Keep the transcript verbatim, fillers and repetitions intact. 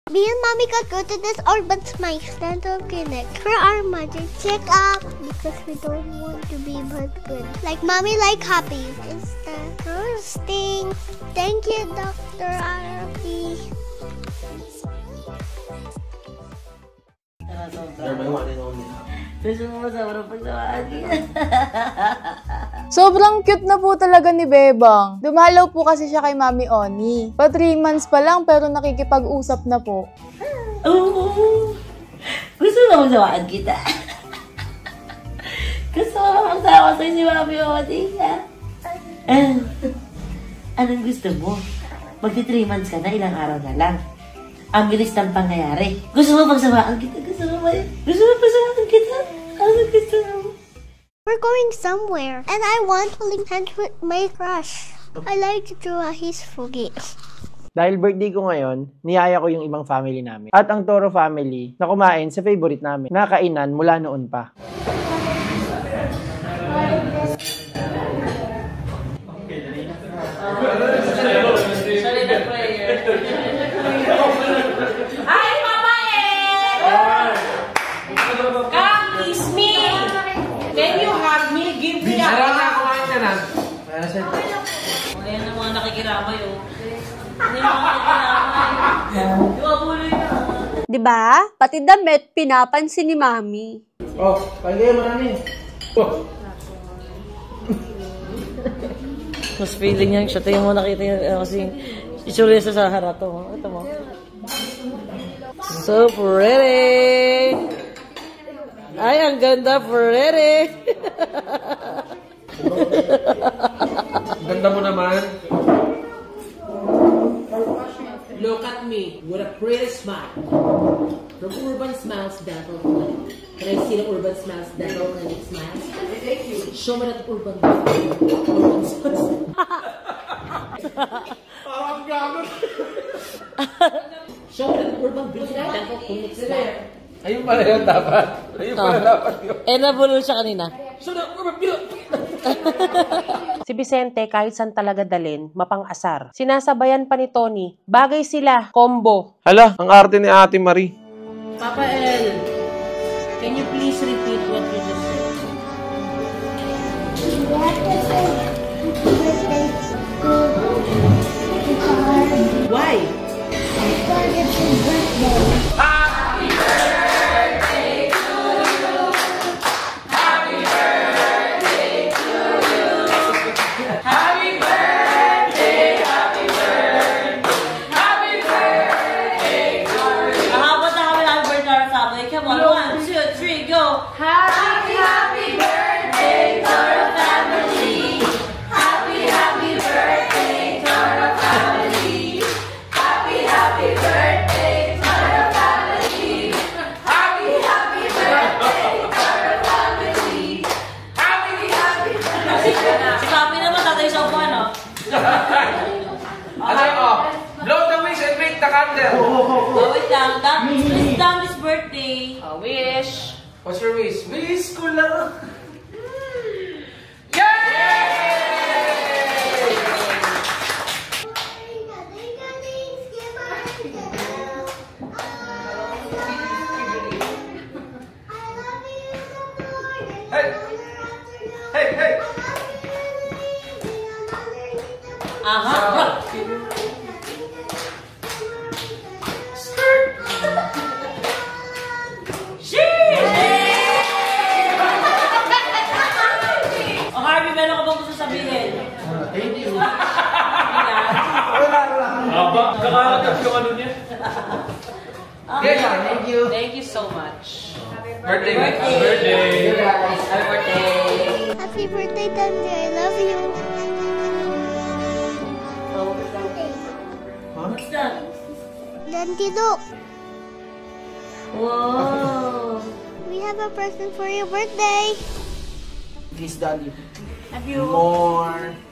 Me and Mommy got go to this Urban Smiles dental clinic for our mother check-up because we don't want to be burdened. Like Mommy like happy. It's the first thing. Thank you, Doctor Arabi. Sobrang cute na po talaga ni Bebang. Dumalaw po kasi siya kay Mami Oni. Pa three months pa lang pero nakikipag-usap na po. Oo. Gusto mo magsawaan kita? Gusto mo magsawa sa'yo si Mami Oni? Eh, anong gusto mo? Magti three months ka na, ilang araw na lang. Ang bilis ng pangyayari. Gusto mo pagsawaan kita? Gusto mo ba? Gusto mo pagsawaan kita? Ano gusto mo? We're going somewhere, and I want to link hands with my crush. I like to draw his foggy. Dahil birthday ko ngayon, niyaya ko yung ibang family namin. At ang Toro family na kumain sa favorite namin, na kainan mula noon pa. Hi, Papa El! Come kiss me! Can you hug me? Give me a hug! Ayan ang mga nakikiramay, oh. Ano yung mga nakikiramay? Yung abuloy na. Diba? Pati damit, pinapansin ni Mami. Oh, pagkaya marami. Oh. Mas feeling niya, siya tayo mo nakita niya kasi itsura niya sa harap to. Ito mo. So pretty! Ay, ang ganda, pretty! Ganda mo naman. Look at me with a pretty smile. From Urban Smiles Dental Clinic. Can I see the Urban Smiles Dental Clinic smiles? Thank you. Show me that Urban Urban Smiles. Parang gamit. Show me that Urban Dental Clinic smile. Ayun pala yun dapat. Ayun pala dapat yun. Eh, nabulol siya kanina. Show me that Urban Dental Si Vicente, kahit saan talaga dalin, mapang-asar. Sinasabayan pa ni Tony, bagay sila, combo. Hala, ang arte ni Ate Marie. Papa El, can you please repeat what you just said? Why? Because it's his birthday. Happy birthday to you. Happy birthday to you. Happy birthday, happy birthday, happy birthday to you. How about the happy birthday to our family? Come on, one, two, three, go. Happy, happy birthday to our family. Happy, happy birthday to our family. Happy, happy birthday to our family. Happy, happy birthday to our family. Happy, happy birthday. Si Papi naman tatay sa upuan, no? Ano oh? Blow the wish and make the candle. Oh, wait lang. Dam, it's Dami's birthday. A wish. What's your wish? Wish ko lang. Hey! Hey, hey! Aha! Oh, Harvey, meron ka bang gusto sabihin? Thank you. Aba, kakakatas yung ano niya. Yes, thank you. Thank you so much. Birthday. Birthday. Birthday. Happy birthday. Happy birthday, Dante. I love you. What's that? Dante, look. Wow. We have a present for your birthday. Please, Daddy. Have you? More.